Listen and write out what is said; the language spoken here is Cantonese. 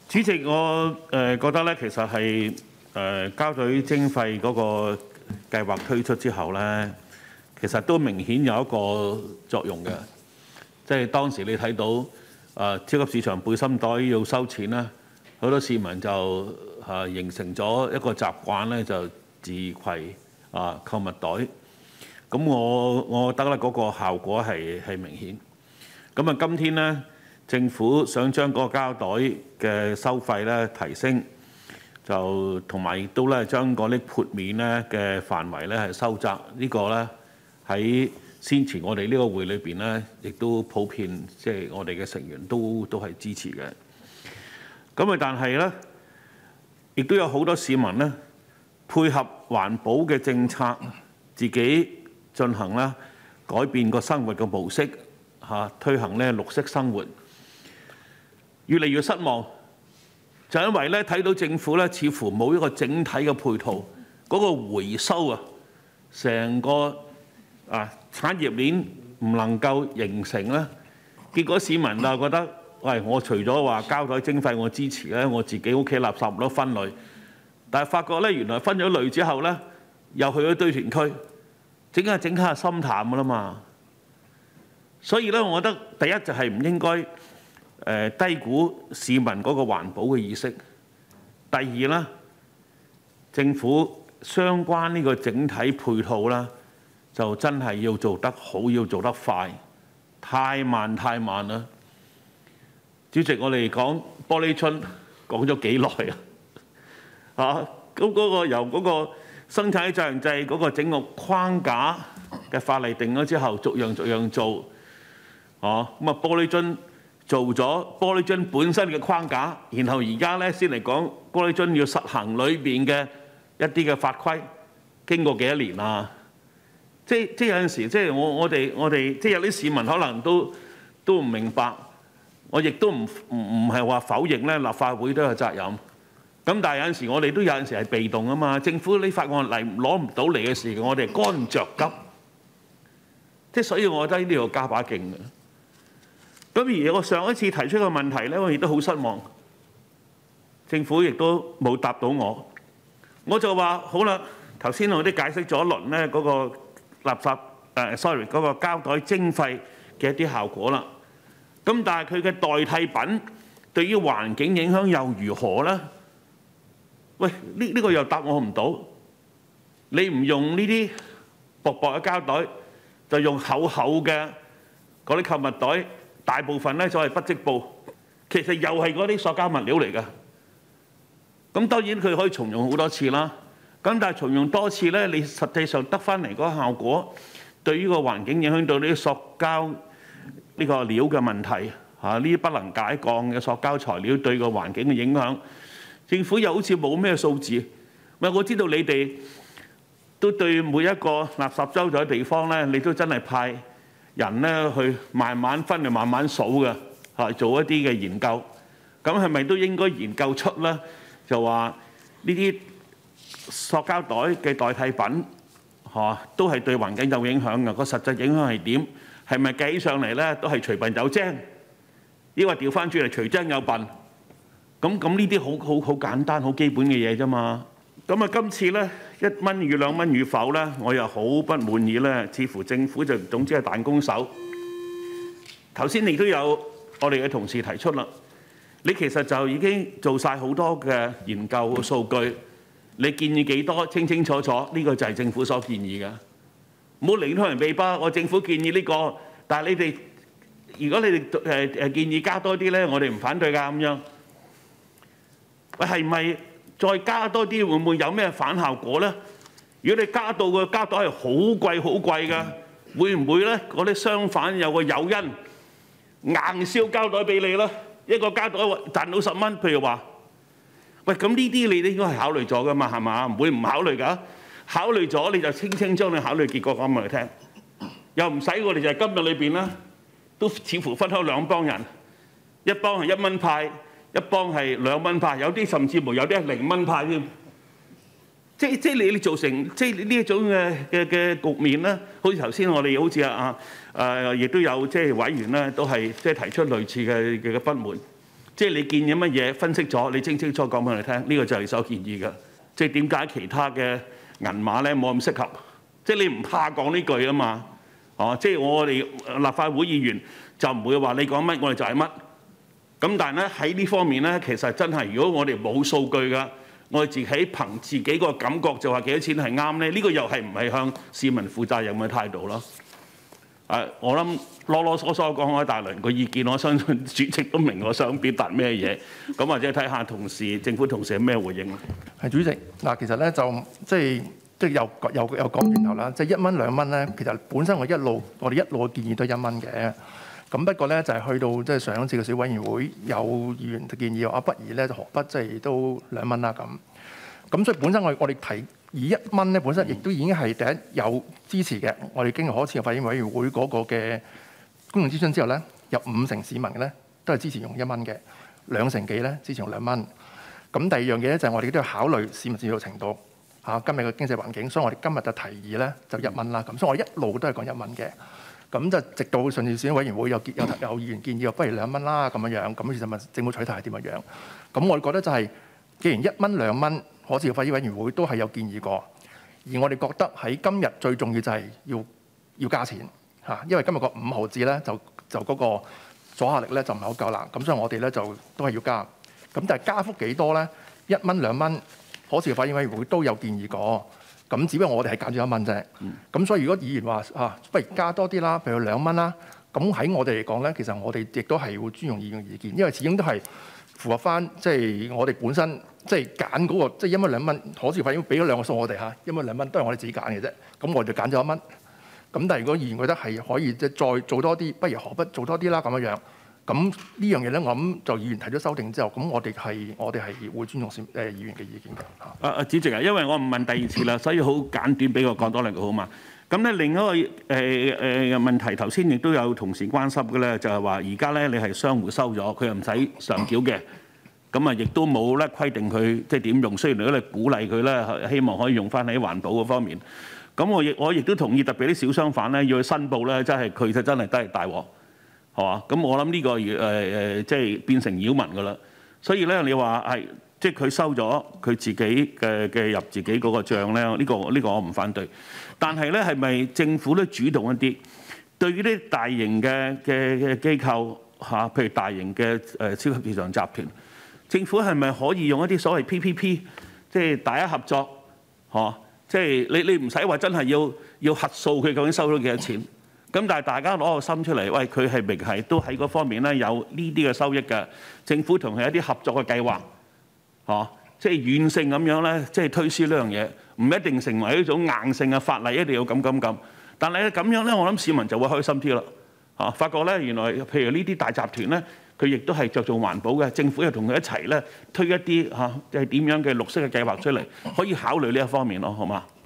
主席，我覺得咧，其實係膠隊徵費嗰個計劃推出之後咧，其實都明顯有一個作用嘅，即係當時你睇到超級市場背心袋要收錢啦，好多市民就形成咗一個習慣咧，就自攜購物袋。咁我覺得咧嗰個效果係明顯。咁啊，今天咧政府想將嗰個膠袋嘅收費咧提升，就同埋亦都咧將嗰啲豁免咧嘅範圍咧係收窄。呢個咧喺先前我哋呢個會裏邊咧，亦都普遍即係我哋嘅成員都係支持嘅。咁啊，但係咧，亦都有好多市民咧配合環保嘅政策，自己進行啦改變個生活嘅模式推行咧綠色生活，越嚟越失望，就因為咧睇到政府咧似乎冇一個整體嘅配套，嗰個回收成個產業鏈唔能夠形成咧，結果市民就覺得，喂，我除咗話膠袋徵費我支持咧，我自己屋企垃圾冇得分類，但係發覺咧原來分咗類之後咧，又去咗堆填區，整下心淡㗎啦嘛。所以咧，我覺得第一就係唔應該低估市民嗰個環保嘅意識。第二咧，政府相關呢個整體配套啦，就真係要做得好，要做得快，太慢啦。主席，我哋講玻璃樽講咗幾耐啊？咁嗰個由嗰個生產責任制嗰個整個框架嘅法例定咗之後，逐樣做。玻璃樽做咗玻璃樽本身嘅框架，然後而家咧先嚟講玻璃樽要實行裏邊嘅一啲嘅法規，經過幾多年啊？即係有陣時，即係我哋即係有啲市民可能都唔明白，我亦都唔係話否認咧，立法會都有責任。咁但係有陣時我哋都有陣時係被動啊嘛，政府呢法案攞唔到嚟嘅時候，我哋乾着急。即係所以，我覺得呢度加把勁嘅。咁而我上一次提出嘅問題咧，我亦都好失望，政府亦都冇答到我。我就話好啦，頭先我都解釋咗一輪咧嗰個垃圾嗰個膠袋徵費嘅一啲效果啦。咁但係佢嘅代替品對於環境影響又如何咧？喂，呢個又答我唔到。你唔用呢啲薄薄嘅膠袋，就用厚厚嘅嗰啲購物袋。大部分咧就係不織布，其實又係嗰啲塑膠物料嚟㗎。咁當然佢可以重用好多次啦。咁但係重用多次咧，你實際上得返嚟嗰個效果，對於個環境影響到呢啲塑膠呢個料嘅問題呢啲不能解鋼嘅塑膠材料對個環境嘅影響，政府又好似冇咩數字。我知道你哋都對每一個垃圾收咗地方咧，你都真係派人咧去慢慢分嚟慢慢數嘅做一啲嘅研究，咁係咪都應該研究出咧？就話呢啲塑膠袋嘅代替品都係對環境有影響嘅，個實際影響係點？係咪計起上嚟咧都係除笨有精？抑或調翻轉嚟除精有笨？咁呢啲好簡單、好基本嘅嘢啫嘛。咁啊，今次咧1蚊與2蚊與否咧，我又好不滿意咧。似乎政府就總之係彈弓手。頭先亦都有我哋嘅同事提出啦，你其實就已經做晒好多嘅研究數據，你建議幾多清清楚楚，呢個就係政府所建議嘅。唔好離開人尾巴，我政府建議呢個，但係你哋如果你哋建議加多啲咧，我哋唔反對㗎咁樣。喂，係咪？再加多啲會唔會有咩反效果咧？如果你加到個膠袋係好貴嘅，會唔會咧嗰啲相反有個誘因硬銷膠袋俾你咧？一個膠袋賺到10蚊，譬如話，喂，咁呢啲你都應該係考慮咗噶嘛，係嘛？唔會唔考慮㗎？考慮咗你就清將你考慮結果講俾佢聽，又唔使我哋就係今日裏邊啦，都似乎分開兩幫人，一幫係1蚊派。一幫係2蚊派，有啲甚至乎有啲係0蚊派添。即係你造成即係呢一種嘅局面咧，好似頭先我哋好似亦都有即係委員咧，都係即係提出類似嘅不滿。 即係你建議乜嘢，分析咗，你清楚講俾我哋聽，呢個就係所建議嘅。即係點解其他嘅銀碼咧冇咁適合？即係你唔怕講呢句啊嘛？即係我哋立法會議員就唔會話你講乜，我哋就係乜。咁但係咧喺呢方面咧，其實真係如果我哋冇數據㗎，我哋自己憑自己個感覺就話幾多錢係啱咧，呢個又係唔係向市民負責任嘅態度咯？我諗囉囉嗦嗦講開大輪個意見，我相信主席都明我想表達咩嘢，咁或者睇下政府同事係咩回應。 係主席嗱，其實咧就即係又講轉頭啦，即係1蚊2蚊咧，其實本身我哋一路嘅建議都係1蚊嘅。咁不過咧就係去到即係上一次嘅小委員會有議員建議話，不如咧就何不即係都2蚊啦咁。咁所以本身我哋提以1蚊咧，本身亦都已經係第一有支持嘅。我哋經過可持續發展委員會嗰個嘅公眾諮詢之後咧，有50%市民咧都係支持用1蚊嘅，2成幾咧支持用2蚊。咁第二樣嘢咧就係我哋都要考慮市民接受程度今日嘅經濟環境，所以我哋今日就提議咧就1蚊啦。咁所以我一路都係講1蚊嘅。咁就直到上次選委員會有議員建議話，不如2蚊啦咁樣。咁其實問政府取態係點樣？咁我哋覺得就係，既然1蚊2蚊，可持續發展委員會都係有建議過，而我哋覺得喺今日最重要就係要加錢因為今日個5毫子咧就嗰個阻嚇力咧就唔係好夠啦。咁所以我哋咧就都係要加。咁但係加幅幾多咧？1蚊2蚊，可持續發展委員會都有建議過。咁只不過我哋係減咗1蚊啫。咁所以如果議員話不如加多啲啦，譬如2蚊啦，咁喺我哋嚟講咧，其實我哋亦都係會尊重議員嘅意見，因為始終都係符合翻即係我哋本身即係揀嗰個即係1蚊2蚊，可持續發展俾咗2個數我哋1蚊2蚊都係我哋自己揀嘅啫。咁我哋就揀咗1蚊。咁但係如果議員覺得係可以即係再做多啲，不如何不做多啲啦咁樣。咁呢樣嘢咧，我諗就議員提咗修訂之後，咁我哋係會尊重議員嘅意見嘅。 主席因為我唔問第二次啦，所以好簡短俾我講多兩句好嘛。咁咧另一個問題，頭先亦都有同事關心嘅咧，就係話而家咧你係商戶收咗，佢又唔使上繳嘅，咁亦都冇咧規定佢即係點用。雖然如果你鼓勵佢咧，希望可以用翻喺環保嗰方面。咁我亦都同意，特別啲小商販咧要去申報咧，佢就真係都係大鑊。係嘛？咁我諗呢個即係變成擾民㗎啦。所以咧，你話係即係佢收咗佢自己嘅入自己嗰個帳咧，呢個我唔反對。但係咧，係咪政府都主動一啲，對於啲大型嘅機構譬如大型嘅超級市場集團，政府係咪可以用一啲所謂 PPP， 即係大家合作，即係你唔使話真係要核數佢究竟收咗幾多錢。咁但係大家攞個心出嚟，喂，佢係明係都喺嗰方面咧有呢啲嘅收益嘅，政府同佢一啲合作嘅計劃，即係軟性咁樣咧，即係推銷呢樣嘢，唔一定成為一種硬性嘅法例，一定要咁。但係咁樣咧，我諗市民就會開心啲啦，發覺咧原來譬如呢啲大集團咧，佢亦都係着重環保嘅，政府又同佢一齊咧推一啲即係點樣嘅綠色嘅計劃出嚟，可以考慮呢一方面咯，好嘛？